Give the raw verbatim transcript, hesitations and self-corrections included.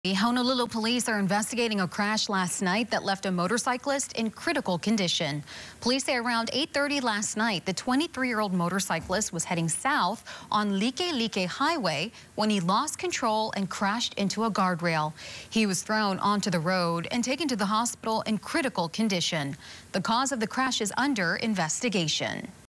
The Honolulu Police are investigating a crash last night that left a motorcyclist in critical condition. Police say around eight thirty last night, the twenty-three-year-old motorcyclist was heading south on Likelike Highway when he lost control and crashed into a guardrail. He was thrown onto the road and taken to the hospital in critical condition. The cause of the crash is under investigation.